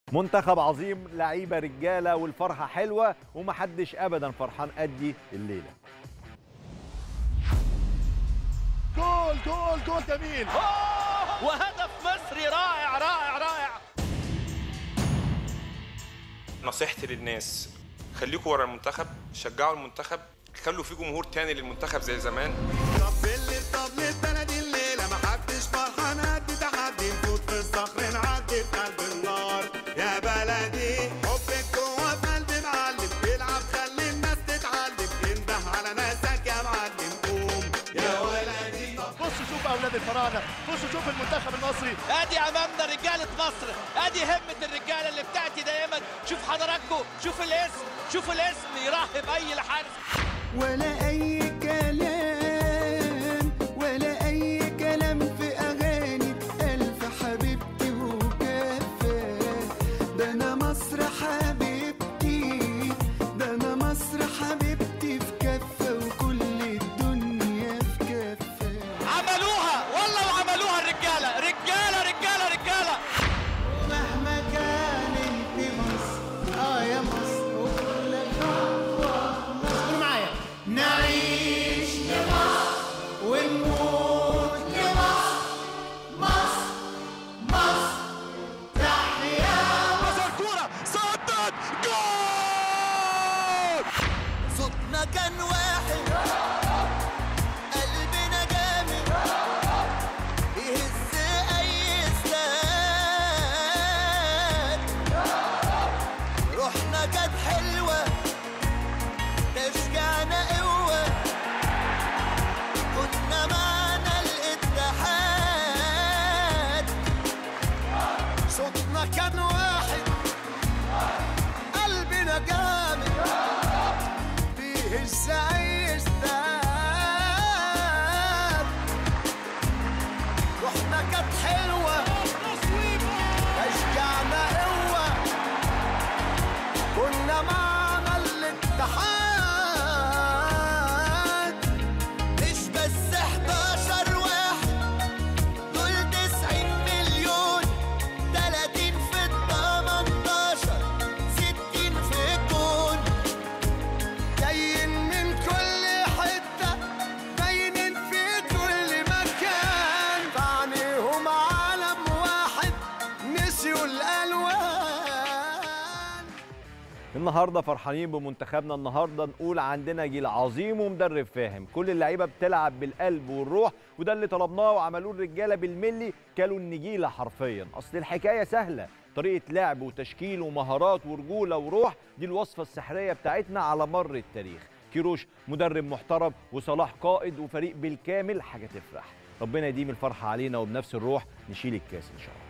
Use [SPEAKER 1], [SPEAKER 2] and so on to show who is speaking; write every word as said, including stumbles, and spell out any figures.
[SPEAKER 1] منتخب عظيم، لعيبه رجاله، والفرحه حلوه ومحدش ابدا فرحان قدي الليله.
[SPEAKER 2] جول جول جول جميل،
[SPEAKER 3] وهدف مصري رائع رائع رائع.
[SPEAKER 4] نصيحتي للناس، خليكوا ورا المنتخب، شجعوا المنتخب، خلوا في جمهور تاني للمنتخب زي زمان.
[SPEAKER 5] طب اللي طب البلدي الليله محدش فرحان قد تحدي، نفوت في الصخر نعدي في قلب النار يا بلدي. حبك جوه في قلبي معلم، العب خلي الناس تتعلم، انده على ناسك يا معلم، قوم يا ولدي.
[SPEAKER 2] بصوا شوفوا اولاد الفراعنه، بصوا شوفوا المنتخب المصري.
[SPEAKER 3] ادي امامنا رجاله مصر، ادي همه الرجاله اللي بتاعتي دايما. شوف حضراتكم، شوف الاسم، شوف الاسم يرهب اي الحارس.
[SPEAKER 6] ولا أي كلام ولا أي كلام في أغاني ألف حبيبتي وكفى. ده أنا مصر حبيبتي، ده أنا مصر حبيبتي في كفة وكل الدنيا في كفة.
[SPEAKER 3] عملوها والله وعملوها الرجاله، رجاله رجاله رجاله.
[SPEAKER 6] مهما كان انت مصر، اه يا مصر وكل خطوة معايا نعيش لمصر ونموت لمصر. مصر مصر تحيا.
[SPEAKER 2] وصل كوره صدت جول.
[SPEAKER 6] صوتنا كان واحد، قلبنا جامد، يهز اي استاد. روحنا كانت حلوه، تشجعنا قوه، كنا معنا الاتحاد. صوتنا كان واحد، قلبنا جامد، بيهز اي استاد. روحنا كانت حلوه، تشجعنا قوه، كنا معنا الاتحاد. مش بس حداشر واحد، دول تسعين مليون، تلاتين في التمنتاشر، ستين في الجون. جايين من كل حتة، باينين في كل مكان، فعنيهم عالم واحد، نسيوا الألوان.
[SPEAKER 1] النهارده فرحانين بمنتخبنا، النهارده نقول عندنا جيل عظيم ومدرب فاهم. كل اللعيبه بتلعب بالقلب والروح، وده اللي طلبناه وعملوه الرجاله بالملي، كلوا النجيله حرفيا. اصل الحكايه سهله، طريقه لعب وتشكيل ومهارات ورجوله وروح، دي الوصفه السحريه بتاعتنا على مر التاريخ. كيروش مدرب محترم، وصلاح قائد، وفريق بالكامل، حاجه تفرح. ربنا يديم الفرحه علينا، وبنفس الروح نشيل الكاس ان شاء الله.